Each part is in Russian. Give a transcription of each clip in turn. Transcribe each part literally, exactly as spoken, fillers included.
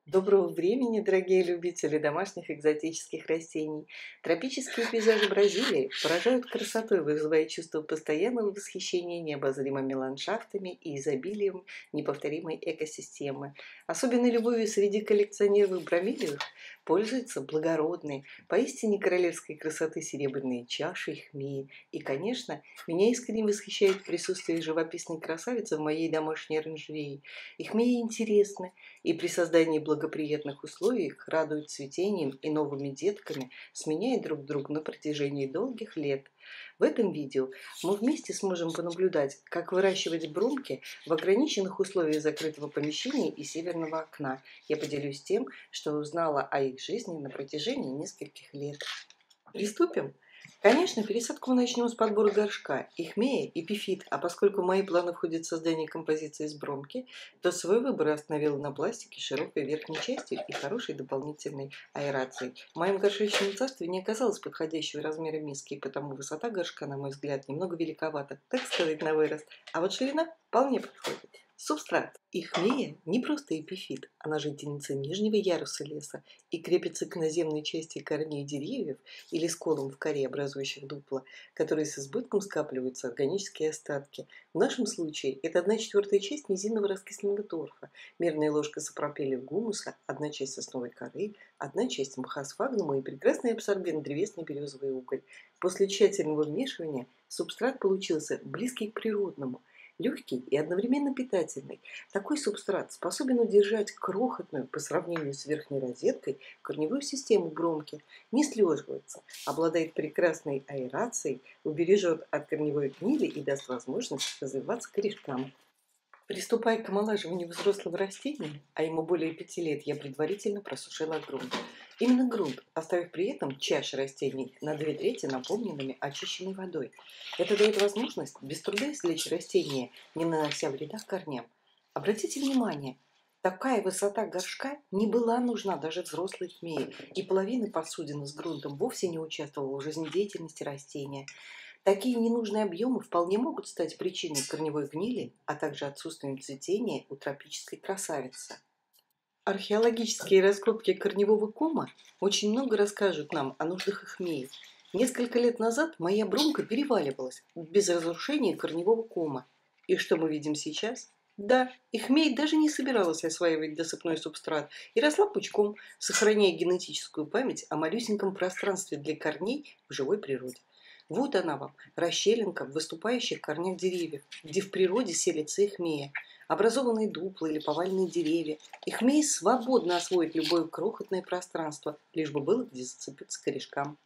Доброго времени, дорогие любители домашних экзотических растений! Тропические пейзажи Бразилии поражают красотой, вызывая чувство постоянного восхищения необозримыми ландшафтами и изобилием неповторимой экосистемы. Особенной любовью среди коллекционеров бромелиев пользуются благородные, поистине королевской красоты серебряные чаши и хмеи. И, конечно, меня искренне восхищает присутствие живописной красавицы в моей домашней оранжерее. И хмеи интересны, и при создании благоприятных условий их радуют цветением и новыми детками, сменяя друг друга на протяжении долгих лет. В этом видео мы вместе сможем понаблюдать, как выращивать бромки в ограниченных условиях закрытого помещения и северного окна. Я поделюсь тем, что узнала о их жизни на протяжении нескольких лет. Приступим? Конечно, пересадку мы начнем с подбора горшка, ихмея и эпифит, а поскольку в мои планы входит создание композиции из бромки, то свой выбор остановила на пластике широкой верхней частью и хорошей дополнительной аэрацией. В моем горшечном царстве не оказалось подходящего размера миски, и потому высота горшка, на мой взгляд, немного великовата, так сказать, на вырост, а вот ширина вполне подходит. Субстрат. Ихмея не просто эпифит, она жительница нижнего яруса леса и крепится к наземной части корней деревьев или сколам в коре, образующих дупла, которые с избытком скапливаются органические остатки. В нашем случае это одна четвертая часть низинного раскисленного торфа, мерная ложка сапропелия гумуса, одна часть сосновой коры, одна часть мха сфагнума и прекрасный абсорбент древесный березовый уголь. После тщательного вмешивания субстрат получился близкий к природному, легкий и одновременно питательный. Такой субстрат способен удержать крохотную по сравнению с верхней розеткой корневую систему бромки, не слеживается, обладает прекрасной аэрацией, убережет от корневой гнили и даст возможность развиваться корешкам. Приступая к омолаживанию взрослого растения, а ему более пяти лет, я предварительно просушила грунт. Именно грунт, оставив при этом чаши растений на две трети наполненными очищенной водой. Это дает возможность без труда извлечь растение, не нанося вреда корням. Обратите внимание, такая высота горшка не была нужна даже взрослой хмее, и половина посудины с грунтом вовсе не участвовала в жизнедеятельности растения. Такие ненужные объемы вполне могут стать причиной корневой гнили, а также отсутствием цветения у тропической красавицы. Археологические раскопки корневого кома очень много расскажут нам о нуждах ихмеи. Несколько лет назад моя бромка переваливалась без разрушения корневого кома. И что мы видим сейчас? Да, ихмей даже не собиралась осваивать досыпной субстрат и росла пучком, сохраняя генетическую память о малюсеньком пространстве для корней в живой природе. Вот она вам, расщелинка в выступающих корнях деревьев, где в природе селится ихмея. Образованные дупла или поваленные деревья. Ихмея свободно освоит любое крохотное пространство, лишь бы было где зацепиться корешкам.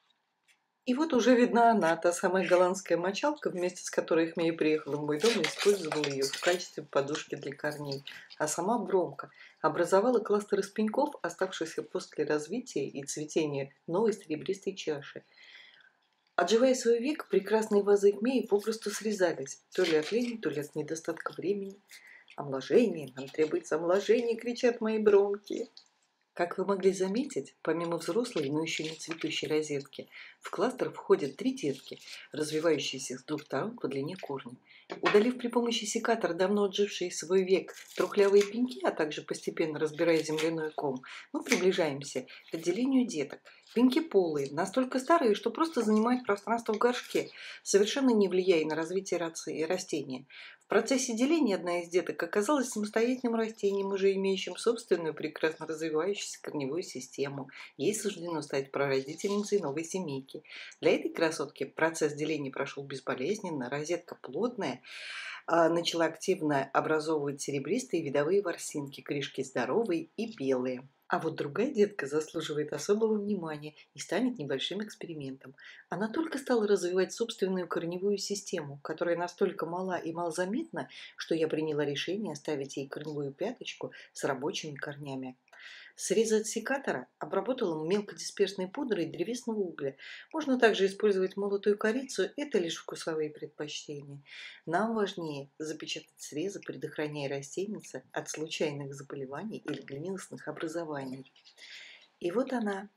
И вот уже видна она, та самая голландская мочалка, вместе с которой Ихмея приехала в мой дом и использовала ее в качестве подушки для корней. А сама бромка образовала кластер из пеньков, оставшихся после развития и цветения новой серебристой чаши. Отживая свой век, прекрасные вазы Ихмеи попросту срезались, то ли от лени, то ли от недостатка времени. «Омоложение, нам требуется омоложение!» — кричат мои бромки. Как вы могли заметить, помимо взрослой, но еще не цветущей розетки, в кластер входят три детки, развивающиеся с двух сторон по длине корня. Удалив при помощи секатора давно отжившие свой век трухлявые пеньки, а также постепенно разбирая земляной ком, мы приближаемся к отделению деток. Пеньки полые, настолько старые, что просто занимают пространство в горшке, совершенно не влияя на развитие растения. В процессе деления одна из деток оказалась самостоятельным растением, уже имеющим собственную прекрасно развивающуюся корневую систему. Ей суждено стать прародительницей новой семейки. Для этой красотки процесс деления прошел безболезненно, розетка плотная, начала активно образовывать серебристые видовые ворсинки, корешки здоровые и белые. А вот другая детка заслуживает особого внимания и станет небольшим экспериментом. Она только стала развивать собственную корневую систему, которая настолько мала и малозаметна, что я приняла решение оставить ей корневую пяточку с рабочими корнями. Срезы от секатора обработала мелкодисперсной пудрой древесного угля. Можно также использовать молотую корицу, это лишь вкусовые предпочтения. Нам важнее запечатать срезы, предохраняя растеница от случайных заболеваний или гнилостных образований. И вот она,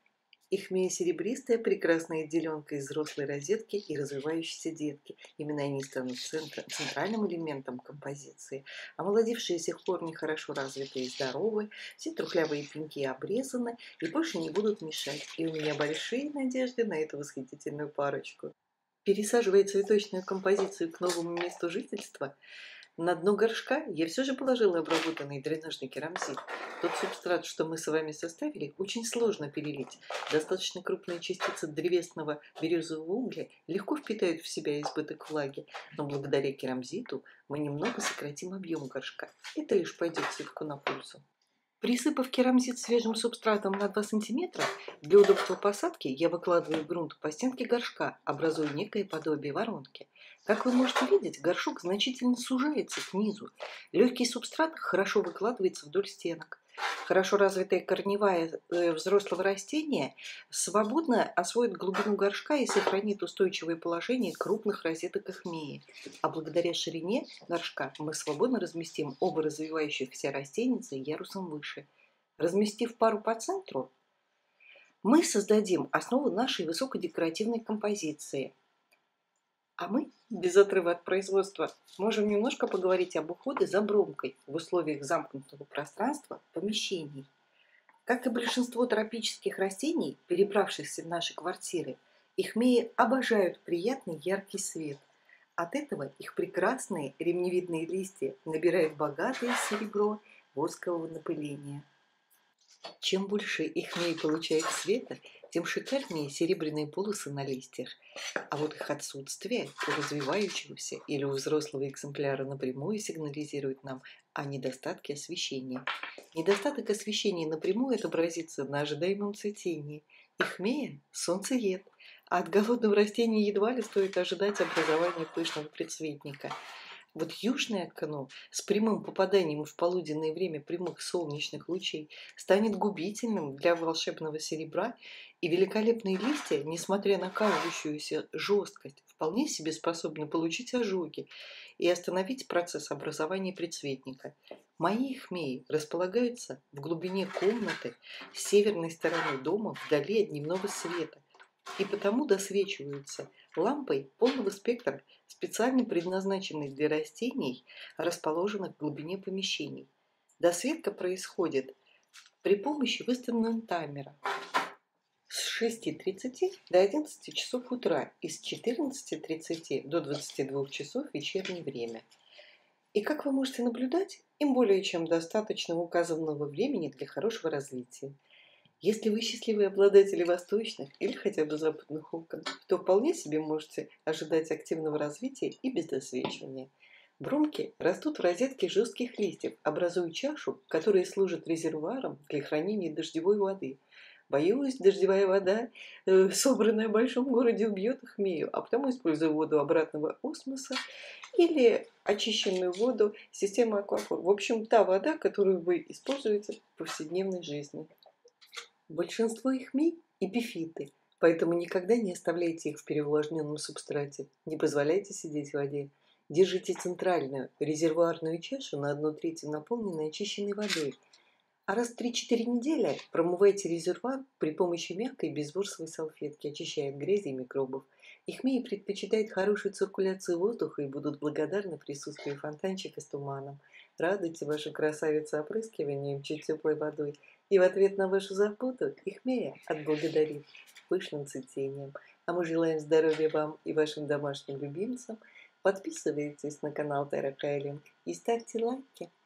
Ихмея серебристая, прекрасная деленка из взрослой розетки и развивающейся детки. Именно они станут центр, центральным элементом композиции. Омолодившиеся корни хорошо развиты и здоровы, все трухлявые пеньки обрезаны и больше не будут мешать. И у меня большие надежды на эту восхитительную парочку. Пересаживая цветочную композицию к новому месту жительства, на дно горшка я все же положила обработанный дренажный керамзит. Тот субстрат, что мы с вами составили, очень сложно перелить. Достаточно крупные частицы древесного березового угля легко впитают в себя избыток влаги, но благодаря керамзиту мы немного сократим объем горшка. Это лишь пойдет цветку на пользу. Присыпав керамзит свежим субстратом на два сантиметра, для удобства посадки я выкладываю грунт по стенке горшка, образуя некое подобие воронки. Как вы можете видеть, горшок значительно сужается к низу. Легкий субстрат хорошо выкладывается вдоль стенок. Хорошо развитая корневая э, взрослого растения свободно освоит глубину горшка и сохранит устойчивое положение крупных розеток эхмеи. А благодаря ширине горшка мы свободно разместим оба развивающихся растеница ярусом выше. Разместив пару по центру, мы создадим основу нашей высокодекоративной композиции. А мы, без отрыва от производства, можем немножко поговорить об уходе за бромкой в условиях замкнутого пространства помещений. Как и большинство тропических растений, перебравшихся в наши квартиры, эхмеи обожают приятный яркий свет. От этого их прекрасные ремневидные листья набирают богатое серебро воскового напыления. Чем больше эхмей получает света, тем шикарнее серебряные полосы на листьях. А вот их отсутствие у развивающегося или у взрослого экземпляра напрямую сигнализирует нам о недостатке освещения. Недостаток освещения напрямую отобразится на ожидаемом цветении. Эхмея – солнцеед, а от голодного растения едва ли стоит ожидать образования пышного предцветника. Вот южное окно с прямым попаданием в полуденное время прямых солнечных лучей станет губительным для волшебного серебра, и великолепные листья, несмотря на кажущуюся жесткость, вполне себе способны получить ожоги и остановить процесс образования предцветника. Мои эхмеи располагаются в глубине комнаты с северной стороны дома вдали от дневного света, и потому досвечиваются лампой полного спектра, специально предназначенной для растений, расположенных в глубине помещений. Досветка происходит при помощи выставленного таймера с шести тридцати до одиннадцати часов утра и с четырнадцати тридцати до двадцати двух часов в вечернее время. И как вы можете наблюдать, им более чем достаточно указанного времени для хорошего развития. Если вы счастливые обладатели восточных или хотя бы западных окон, то вполне себе можете ожидать активного развития и без досвечивания. Бромки растут в розетке жестких листьев, образуя чашу, которая служит резервуаром для хранения дождевой воды. Боюсь, дождевая вода, э, собранная в большом городе, убьет эхмею, а потому использую воду обратного осмоса или очищенную воду системы аквафор. В общем, та вода, которую вы используете в повседневной жизни. Большинство эхмей – эпифиты, поэтому никогда не оставляйте их в переувлажненном субстрате, не позволяйте сидеть в воде. Держите центральную резервуарную чашу на одну треть наполненной очищенной водой, а раз в три-четыре недели промывайте резервуар при помощи мягкой безворсовой салфетки, очищая от грязи и микробов. Эхмеи предпочитают хорошую циркуляцию воздуха и будут благодарны присутствию фонтанчика с туманом. Радуйте вашу красавицу опрыскиванием чуть теплой водой, и в ответ на вашу заботу эхмея отблагодарит пышным цветением. А мы желаем здоровья вам и вашим домашним любимцам. Подписывайтесь на канал Терра Кайлинг и ставьте лайки.